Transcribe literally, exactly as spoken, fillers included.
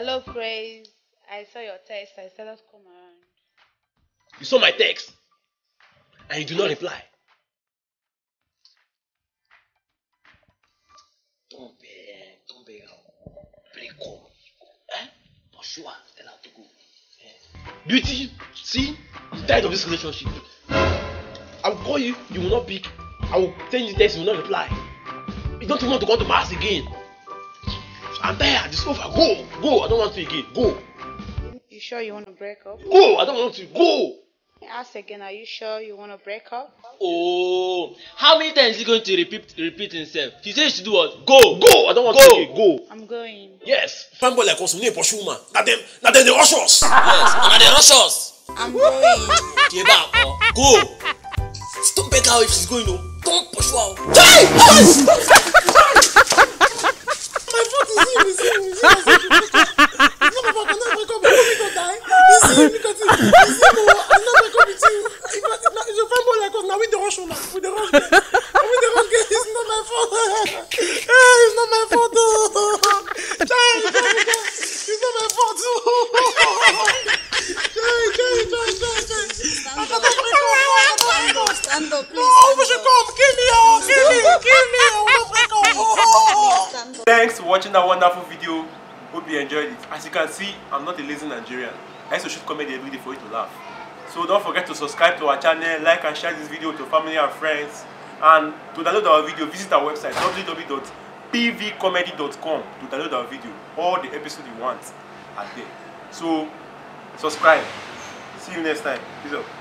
Hello, Praise. I saw your text. I said let's come around. You saw my text and you do not reply. Don't beg, don't beg. Break up. Eh? For sure, tell her to go. Eh? Beauty, see, I'm tired of this relationship. I will call you, you will not pick. I will send you text, you will not reply. You don't even want to come to my house again. I'm tired, it's over. Go, go, I don't want to again. Go. You sure you want to break up? Go, I don't want to. Go. Ask again, are you sure you want to break up? Oh, how many times is he going to repeat repeat himself? He says to do what? Go, go, I don't want go. to again. Go. I'm going. Yes. Fanboy like us, we need pursue man. Now them, now them they rush us. Yes, now they rush us. I'm going. Go. Stop beg her if she's going. No, don't pursue her. My fault is him, is him, is him. It's not my fault, I'm not break up, I'm not die. It's him, because it's him, I'm not break up with you. It's a fanboy like us, now we the rush on, we the rush game. We the rush game, it's not my fault. It's not my fault, it's not my fault. Jay, Jay, Jay, Jay, Jay. I can't break up, Stand up, please. oh, we should come, kill me, oh, kill me, kill me, I will not break up. Oh. Thanks for watching that wonderful video. Hope you enjoyed it. As you can see, I'm not a lazy Nigerian. I used to shoot comedy every day for you to laugh. So don't forget to subscribe to our channel, like and share this video to family and friends. And to download our video, visit our website w w w dot p v comedy dot com to download our video. All the episodes you want are there. So subscribe. See you next time. Peace out.